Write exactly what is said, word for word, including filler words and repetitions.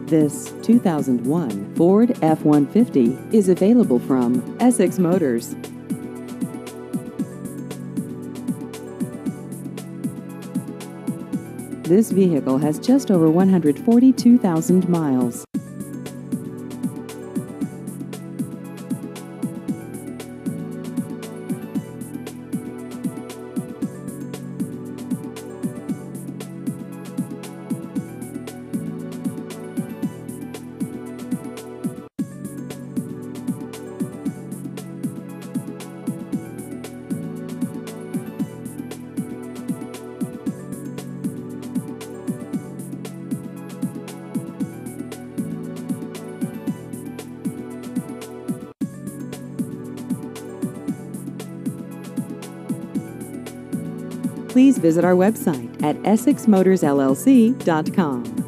This two thousand one Ford F one fifty is available from Essex Motors. This vehicle has just over one hundred forty-two thousand miles. Please visit our website at essex motors l l c dot com.